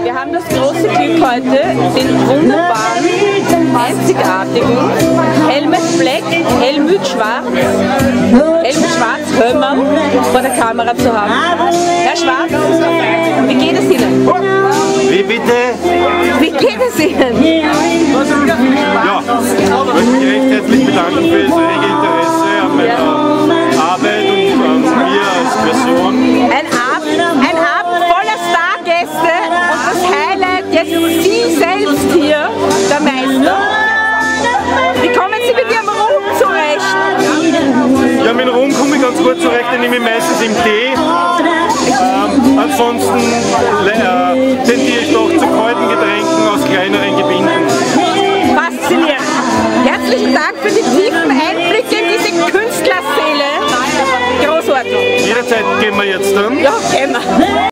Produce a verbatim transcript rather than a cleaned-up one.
Wir haben das große Glück heute, den wunderbaren, einzigartigen Helmut Black, Helmut Schwarz, Helmut Schwarz-Hömer vor der Kamera zu haben. Herr Schwarz, wie geht es Ihnen? Wie bitte? Wie geht es Ihnen? Ja, ich möchte mich recht herzlich bedanken für das rege Interesse an meiner Arbeit und an mir als Person. Ein Abend, ein Abend voller Stargäste und das Highlight jetzt Sie selbst hier, der Meister. Wie kommen Sie mit Ihrem Ruhm zurecht? Ja, mit dem Ruhm komme ich ganz gut zurecht, den nehme ich meistens im Tee. Ähm, ansonsten äh, tendiere ich doch zu kalten Getränken aus kleineren Gebinden. Faszinierend. Herzlichen Dank für die tiefen Einblicke in diese Künstlerseele. Großartig. Jederzeit gehen wir jetzt dann. Ja, gehen wir.